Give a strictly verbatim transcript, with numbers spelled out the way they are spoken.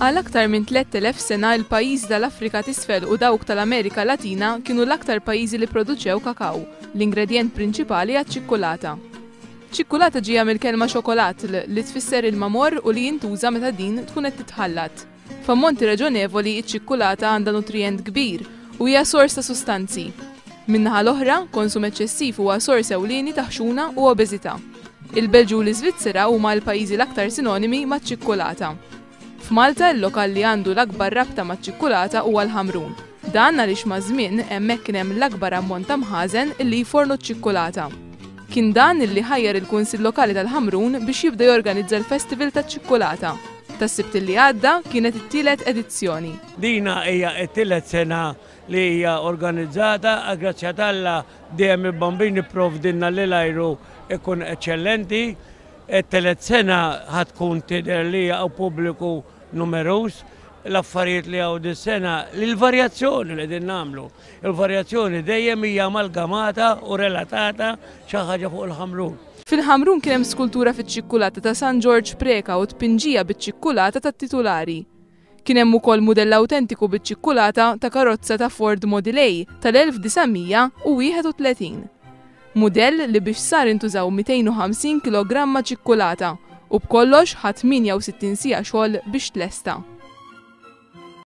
Għal aktar minn tliet elef sena il-pajjiżi tal-Afrika t'isfel u dawk tal-Amerika Latina kienu l-aktar pajjiżi li produċew kakaw, l-ingredient prinċipali għaċ-ċikkulata. ċikkulata ġija mill-kelma xokolat li tfisser il-mamor u li jintuża meta din tkun qed titħallat. F'ammonti raġonevoli iċ-ċikkulata għandha nutrient kbir u hija sors ta' sustanzi. Min-naħa l-oħra, konsum eċċessiv huwa sors ewlieni ta' ħxuna u obeżità. Il-Belġju u l-Iżvizzera huma l-pajjiżi l-aktar sinonimi maċ-ċikkulata. F'Malta il-lokal li għandu l-akbar rabta maċ-ċikkulata huwa l-Ħamrun. Dan għaliex ma' żmien hemmhekk kien hemm l-akbar ammont ta' mħażen illi jfornu ċ-ċikkulata. Kien dan illi ħajjar il-Kunsill Lokali tal-Ħamrun biex jibda jorganizza l-Festival taċ-ċikkulata. Tas-Sibt li għadda kienet it-tielet edizzjoni. Dina hija t-tielet sena li hija organizzata, grazzi Alla dejjem il-bambini provdinna li l-ajru ikun eċċellenti. Et-telet sena ħatkun tidher li hija pubbliku numerus. L-affarijiet li għaw dis-sena li l-varjazzjoni li din namlu. Il-varjazzjoni dejjem hija amalgamata u relatata xi ħaġa fuq il-Ħamrun. Fil-Ħamrun kien hemm skultura fiċ-ċikkulata ta' San George Preka u tpinġija biċ-ċikkulata tat-titulari. Kien hemm ukoll mudell awtentiku biċ-ċikkulata ta' karozza ta' Ford Model A tal-elf disajnmija u wieħed u tletin. Mudell li biex sar intużaw mئتين وخمسين kilogramma ċikkulata u b'kollox ħadd tminja u sittin siegħa xogħol biex tlesta.